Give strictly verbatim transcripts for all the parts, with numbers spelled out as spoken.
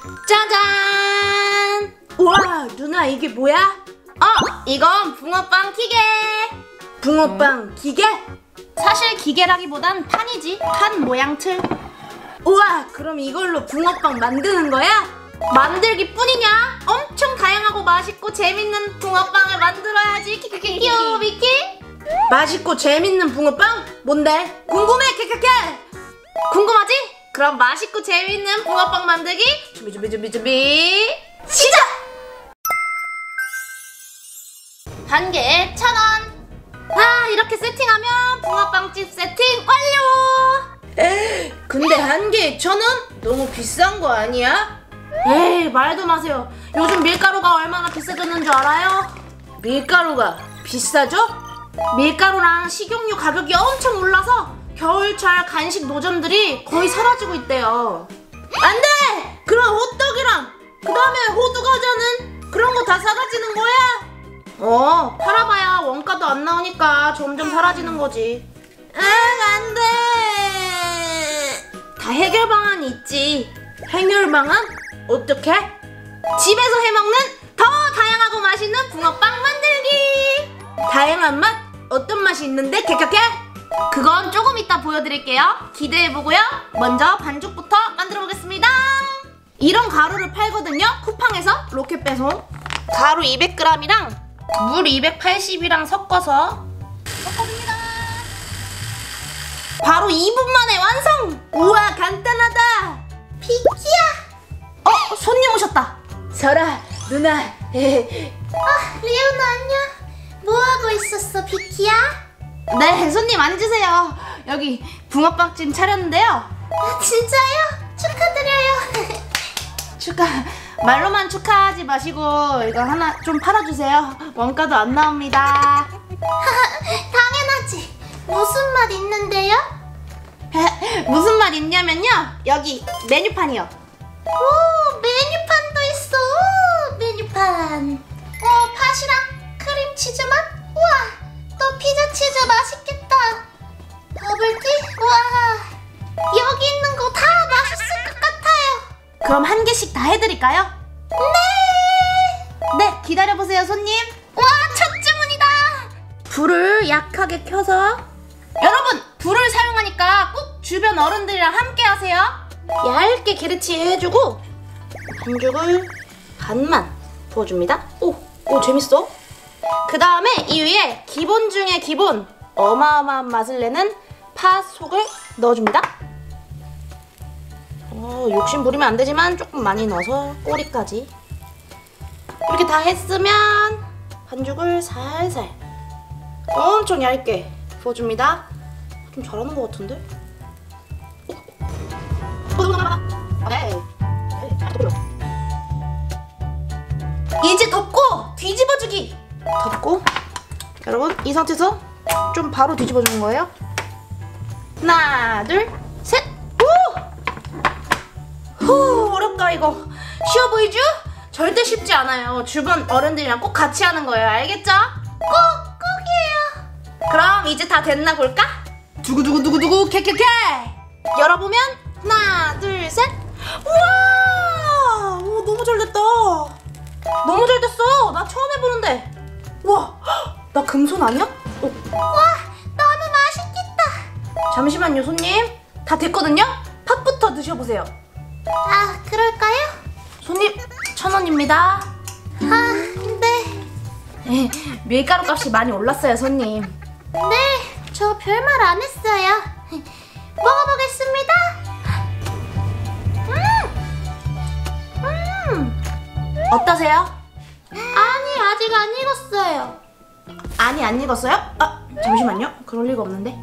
짜잔! 우와, 누나 이게 뭐야? 어, 이건 붕어빵 기계. 붕어빵 기계? 사실 기계라기보단 판이지. 판 모양 틀. 우와, 그럼 이걸로 붕어빵 만드는 거야? 만들기 뿐이냐? 엄청 다양하고 맛있고 재밌는 붕어빵을 만들어야지. 키키키키요, 미키? 맛있고 재밌는 붕어빵? 뭔데? 궁금해, 키키키! 궁금하지? 그럼 맛있고 재밌는 붕어빵 만들기 준비 준비 준비 준비 시작! 한 개에 천 원. 아, 이렇게 세팅하면 붕어빵집 세팅 완료! 에이, 근데 한 개에 천 원? 너무 비싼 거 아니야? 에이, 말도 마세요. 요즘 밀가루가 얼마나 비싸졌는 줄 알아요? 밀가루가 비싸죠? 밀가루랑 식용유 가격이 엄청 올라서 겨울철 간식 노점들이 거의 사라지고 있대요. 안 돼! 그럼 호떡이랑 그 다음에 호두과자는 그런 거 다 사라지는 거야? 어, 팔아봐야 원가도 안 나오니까 점점 사라지는 거지. 응, 안 돼! 다 해결 방안이 있지. 해결 방안? 어떻게? 집에서 해먹는 더 다양하고 맛있는 붕어빵 만들기! 다양한 맛? 어떤 맛이 있는데? 캐캐캐? 그건 조금 이따 보여드릴게요. 기대해보고요. 먼저 반죽부터 만들어보겠습니다. 이런 가루를 팔거든요. 쿠팡에서 로켓 배송. 가루 이백 그램이랑 물 이백팔십이랑 섞어서 섞어줍니다. 바로 이 분 만에 완성! 우와, 간단하다. 비키야. 어, 손님 오셨다. 설아, 누나. 아, 리오나 안녕. 뭐하고 있었어, 비키야? 네, 손님 앉으세요. 여기 붕어빵집 차렸는데요. 아, 진짜요? 축하드려요. 축하, 말로만 축하하지 마시고 이거 하나 좀 팔아주세요. 원가도 안 나옵니다. 당연하지. 무슨 맛 있는데요? 무슨 말 있냐면요, 여기 메뉴판이요. 오, 메뉴판도 있어. 오, 메뉴판. 어, 팥이랑 크림치즈 맛? 우와, 또 피자 치즈 맛있겠다. 버블티? 우와, 여기 있는 거 다 맛있을 것 같아요. 그럼 한 개씩 다 해드릴까요? 네. 네, 기다려보세요, 손님. 와, 첫 주문이다. 불을 약하게 켜서. 여러분, 불을 사용하니까 꼭 주변 어른들이랑 함께 하세요. 얇게 기르치 해주고 반죽을 반만 부어줍니다. 오, 오, 재밌어. 그 다음에 이 위에 기본 중에 기본 어마어마한 맛을 내는 팥 속을 넣어줍니다. 어, 욕심 부리면 안 되지만 조금 많이 넣어서 꼬리까지. 이렇게 다 했으면 반죽을 살살 엄청 얇게 부어줍니다. 좀 잘하는 것 같은데? 이제 덮고 뒤집어주기. 덮고, 여러분 이 상태에서 좀 바로 뒤집어주는 거예요. 하나, 둘, 셋. 오! 후, 어렵다 이거. 쉬워 보이죠? 절대 쉽지 않아요. 주변 어른들이랑 꼭 같이 하는 거예요. 알겠죠? 꼭, 꼭이에요. 그럼 이제 다 됐나 볼까? 두구두구두구두구 캐캐캐. 열어보면 하나, 둘, 셋. 우와! 오, 너무 잘 됐다. 너무 잘 됐어. 나 처음 해보는데. 우와, 나 금손 아니야? 오. 와, 너무 맛있겠다. 잠시만요, 손님. 다 됐거든요? 팥부터 드셔보세요. 아, 그럴까요? 손님, 천 원입니다. 아, 네. 네, 밀가루 값이 많이 올랐어요, 손님. 네, 저 별말 안 했어요. 먹어보겠습니다. 음! 음! 어떠세요? 아니, 아직 안 익었어요. 아니, 안 익었어요? 아, 잠시만요. 그럴 리가 없는데.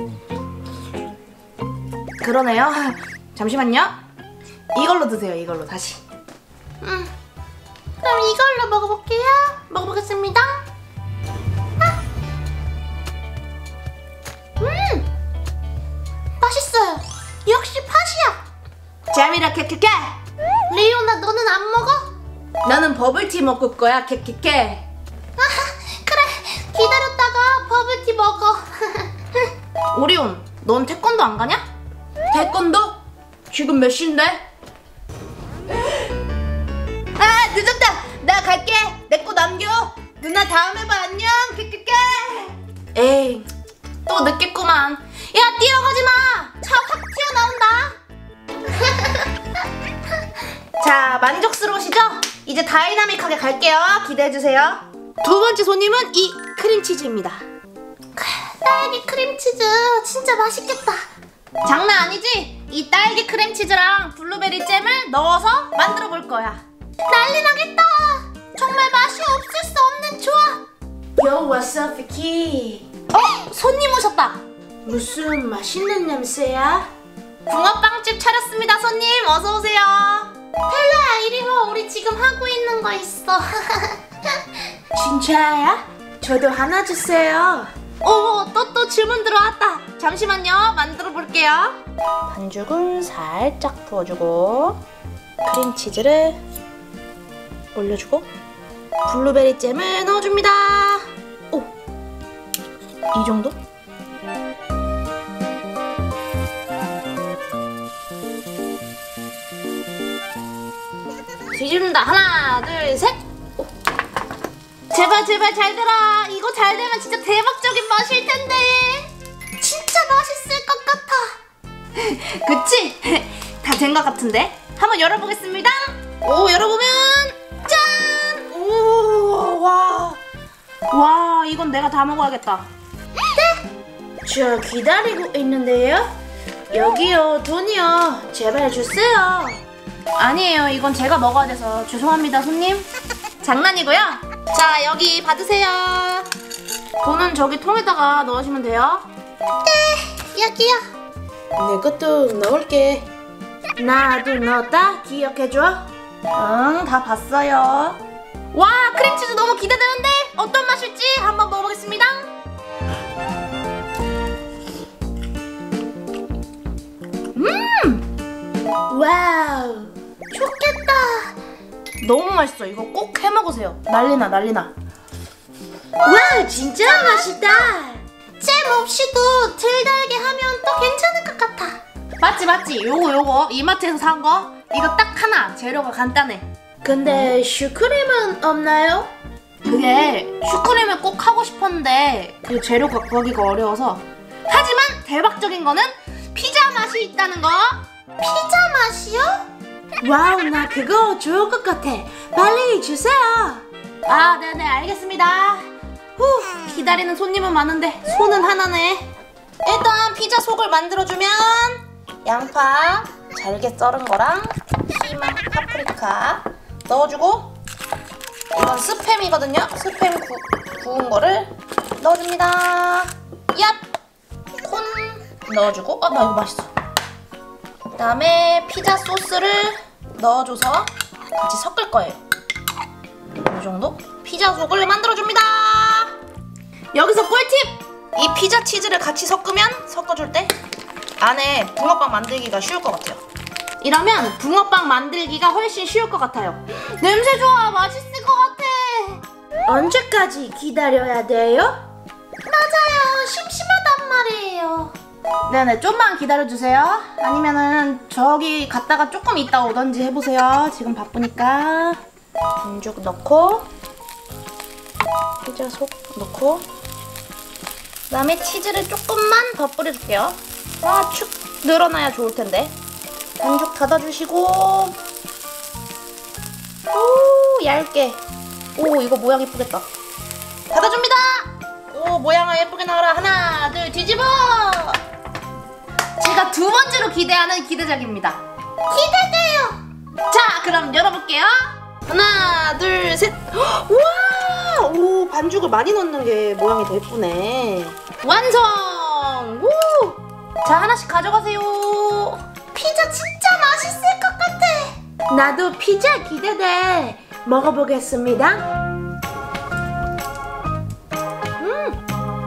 그러네요. 잠시만요. 이걸로 드세요, 이걸로 다시. 음, 그럼 이걸로 먹어볼게요. 먹어보겠습니다. 아. 음! 맛있어요. 역시 팥이야. 재미라 캐캐캐. 리오나, 너는 안 먹어? 나는 버블티 먹을 거야, 캐캐캐. 그래, 기다렸다가 버블티 먹어. 오리온, 넌 태권도 안 가냐? 태권도? 지금 몇 시인데? 갈게. 내 거 남겨. 누나 다음에 봐. 안녕. 깨깨깨. 에이, 또 늦겠구만. 야, 뛰어가지 마. 차 확 튀어나온다. 자, 만족스러우시죠? 이제 다이나믹하게 갈게요. 기대해주세요. 두 번째 손님은 이 크림치즈입니다. 딸기 크림치즈 진짜 맛있겠다. 장난 아니지? 이 딸기 크림치즈랑 블루베리 잼을 넣어서 만들어 볼 거야. 난리 나겠다. 정말 맛이 없을 수 없는 조합. Yo, what's up, Vicky? 어? 손님 오셨다. 무슨 맛있는 냄새야? 붕어빵집 차렸습니다, 손님. 어서 오세요. 텔라야, 이리 와. 우리 지금 하고 있는 거 있어. 진짜야? 저도 하나 주세요. 오, 또 또 질문 들어왔다. 잠시만요. 만들어 볼게요. 반죽을 살짝 부어주고 크림치즈를 올려주고 블루베리 잼을 넣어줍니다. 오, 이 정도? 뒤집는다. 하나, 둘, 셋. 오. 제발 제발 잘 되라. 이거 잘 되면 진짜 대박적인 맛일 텐데. 진짜 맛있을 것 같아. 그치? 다 된 것 같은데? 한번 열어보겠습니다. 오, 열어보면 짠! 오, 와. 와, 이건 내가 다 먹어야겠다. 네? 저 기다리고 있는데요. 여기요, 돈이요. 제발 주세요. 아니에요, 이건 제가 먹어야 돼서 죄송합니다, 손님. 장난이고요. 자, 여기 받으세요. 돈은 저기 통에다가 넣으시면 돼요. 네, 여기요. 내 것도 넣을게. 나도 넣었다. 기억해줘. 응, 다 봤어요. 와, 크림치즈 너무 기대되는데 어떤 맛일지 한번 먹어보겠습니다. 음! 와우, 좋겠다. 너무 맛있어. 이거 꼭 해먹으세요. 난리나 난리나. 와, 진짜 맛있다. 잼 없이도 들달게 하면 또 괜찮을 것 같아. 맞지 맞지. 요거 요거 이마트에서 산 거. 이거 딱 하나. 재료가 간단해. 근데 슈크림은 없나요? 그게 슈크림을 꼭 하고 싶었는데 그 재료가 구하기가 어려워서. 하지만 대박적인 거는 피자 맛이 있다는 거. 피자 맛이요? 와우, 나 그거 좋을 것 같아. 빨리 주세요. 아, 네네, 알겠습니다. 후, 기다리는 손님은 많은데 손은 하나네. 일단 피자 속을 만들어주면 양파 잘게 썰은 거랑 피망, 파프리카 넣어주고, 이건 스팸이거든요. 스팸 구, 구운 거를 넣어줍니다. 얍! 콘 넣어주고, 아, 나 이거 맛있어. 그 다음에 피자 소스를 넣어줘서 같이 섞을 거예요. 이 정도? 피자 속을 만들어줍니다. 여기서 꿀팁! 이 피자 치즈를 같이 섞으면, 섞어줄 때 안에 붕어빵 만들기가 쉬울 것 같아요. 이러면 붕어빵 만들기가 훨씬 쉬울 것 같아요. 냄새 좋아. 맛있을 것 같아. 언제까지 기다려야 돼요? 맞아요. 심심하단 말이에요. 네네, 좀만 기다려주세요. 아니면은 저기 갔다가 조금 있다 오던지 해보세요. 지금 바쁘니까. 반죽 넣고 피자 속 넣고 그 다음에 치즈를 조금만 더 뿌려줄게요. 아, 축 늘어나야 좋을 텐데. 반죽 닫아주시고, 오, 얇게. 오, 이거 모양 예쁘겠다. 닫아줍니다. 오, 모양을 예쁘게 나와라. 하나, 둘, 뒤집어. 제가 두 번째로 기대하는 기대작입니다. 기대돼요. 자, 그럼 열어볼게요. 하나, 둘, 셋. 우와! 오, 반죽을 많이 넣는 게 모양이 더 예쁘네. 완성! 우! 자, 하나씩 가져가세요. 피자 진짜 맛있을 것 같아. 나도 피자 기대돼. 먹어보겠습니다. 음!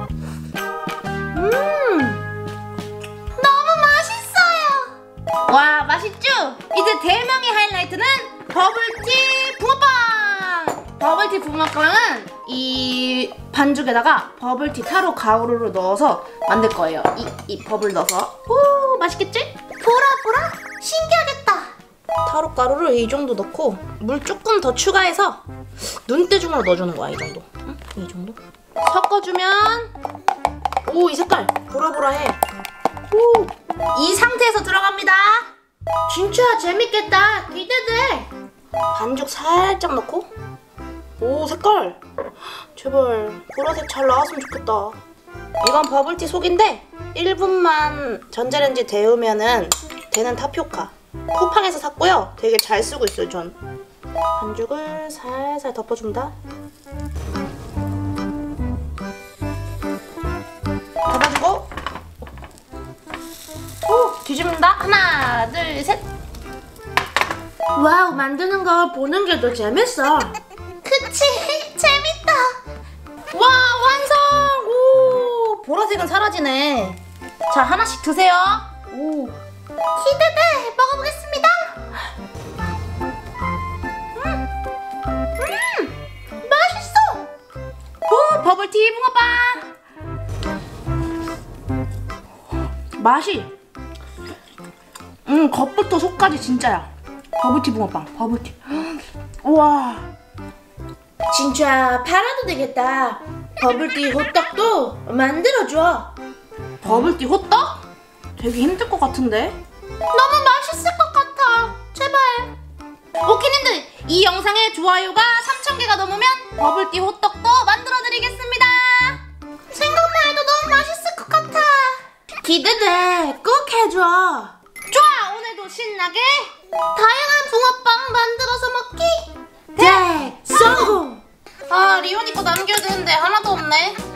음! 너무 맛있어요. 와, 맛있죠? 이제 대망의 하이라이트는 버블티 붕어빵! 버블티 붕어빵은 이 반죽에다가 버블티 타로 가루를 넣어서 만들 거예요. 이, 이 버블 넣어서. 오, 맛있겠지? 보라 보라? 신기하겠다. 타로 가루를 이 정도 넣고 물 조금 더 추가해서 눈대중으로 넣어주는 거야. 이 정도. 응? 이 정도. 섞어주면 오, 이 색깔 보라보라해. 오, 이 상태에서 들어갑니다. 진짜 재밌겠다. 기대돼. 반죽 살짝 넣고. 오, 색깔 제발 보라색 잘 나왔으면 좋겠다. 이건 버블티 속인데 일 분만 전자레인지 데우면은 되는 타피오카. 쿠팡에서 샀고요. 되게 잘 쓰고 있어요. 전 반죽을 살살 덮어줍니다. 덮어주고 오, 뒤집는다. 하나 둘 셋. 와우, 만드는 거 보는 게 더 재밌어. 그치? 재밌다. 와, 완성! 오, 보라색은 사라지네. 자, 하나씩 드세요. 오, 기대돼. 먹어보겠습니다. 음, 음, 맛있어. 오, 버블티 붕어빵. 맛이 음, 겉부터 속까지 진짜야. 버블티 붕어빵, 버블티. 우와, 진짜 팔아도 되겠다. 버블티 호떡도 만들어줘. 버블티 호떡? 되게 힘들 것 같은데? 너무 맛있을 것 같아. 제발. 오키님들, 이 영상에 좋아요가 삼천 개가 넘으면 버블티 호떡도 만들어드리겠습니다. 생각만 해도 너무 맛있을 것 같아. 기대돼. 꼭 해줘. 좋아, 오늘도 신나게 다양한 붕어빵 만들어서 먹기. 네, 성공. 아, 리온이 거 남겨야 되는데 하나도 없네.